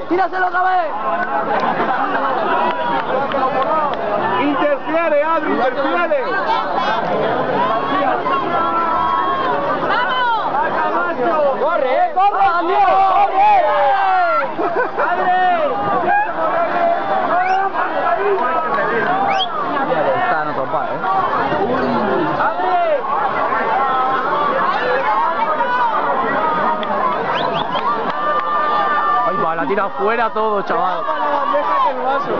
¡Tíraselo otra vez! Interfiere, Adri, interfiere. ¡Vamos! ¡Corre, corre! ¡Adiós! ¡Corre! ¡Adri! Está en otro par, ¡Adri! Ay, va, la tira fuera todo, chaval. La bandeja que el vaso.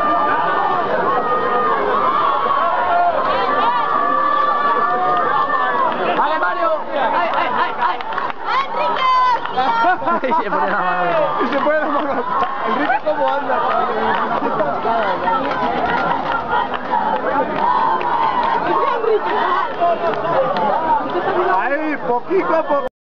¡Vale, Mario! ¡Ay, ay, ay, ay! ¡Enrique! Y se pone la mano. Y se pone la mano. Enrique, ¿cómo anda? Ahí, poquito a poco.